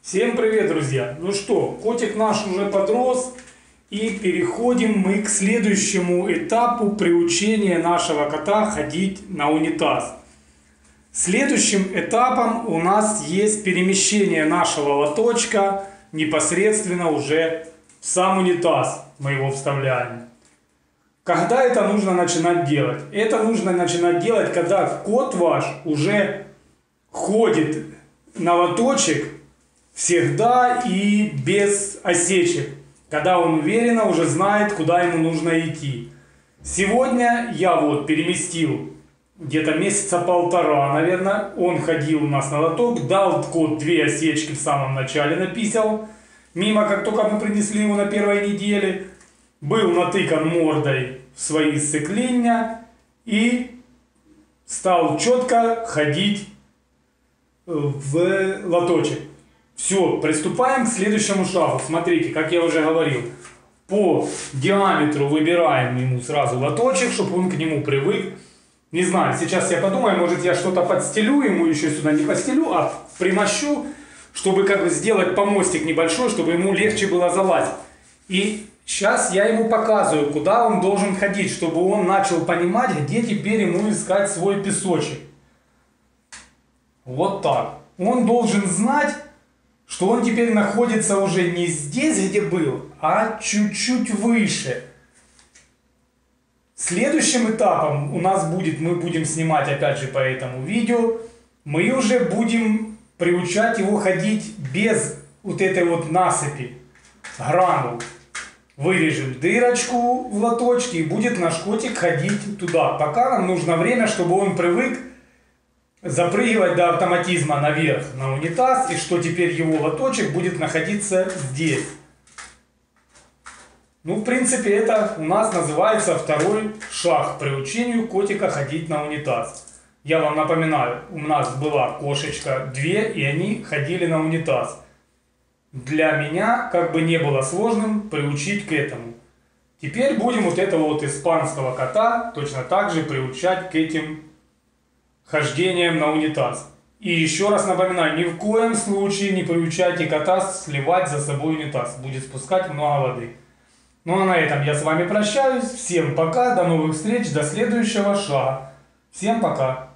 Всем привет, друзья! Ну что, котик наш уже подрос, и переходим мы к следующему этапу приучения нашего кота ходить на унитаз. Следующим этапом у нас есть перемещение нашего лоточка непосредственно уже в сам унитаз. Мы его вставляем. Когда это нужно начинать делать? Это нужно начинать делать, когда кот ваш уже ходит на лоточек всегда и без осечек. Когда он уверенно уже знает, куда ему нужно идти. Сегодня я вот переместил где-то месяца полтора, наверное, он ходил у нас на лоток, дал кот 2 осечки в самом начале, написал. Мимо, как только мы принесли его на первой неделе, был натыкан мордой в свои сцекления и стал четко ходить в лоточек. Все, приступаем к следующему шагу. Смотрите, как я уже говорил, по диаметру выбираем ему сразу лоточек, чтобы он к нему привык. Не знаю, сейчас я подумаю, может я что-то подстелю ему, еще сюда не постелю, а примощу, чтобы как бы сделать помостик небольшой, чтобы ему легче было залазить. И сейчас я ему показываю, куда он должен ходить, чтобы он начал понимать, где теперь ему искать свой песочек. Вот так. Он должен знать, что он теперь находится уже не здесь, где был, а чуть-чуть выше. Следующим этапом у нас будет, мы будем снимать опять же по этому видео, мы уже будем приучать его ходить без вот этой вот насыпи, гранул. Вырежем дырочку в лоточке и будет наш котик ходить туда. Пока нам нужно время, чтобы он привык запрыгивать до автоматизма наверх на унитаз, и что теперь его лоточек будет находиться здесь. Ну, в принципе, это у нас называется второй шаг к приучению котика ходить на унитаз. Я вам напоминаю, у нас была кошечка 2, и они ходили на унитаз. Для меня как бы не было сложным приучить к этому. Теперь будем вот этого вот испанского кота точно так же приучать к этим хождением на унитаз. И еще раз напоминаю, ни в коем случае не приучайте кота сливать за собой унитаз. Будет спускать много воды. Ну а на этом я с вами прощаюсь. Всем пока, до новых встреч, до следующего шага. Всем пока.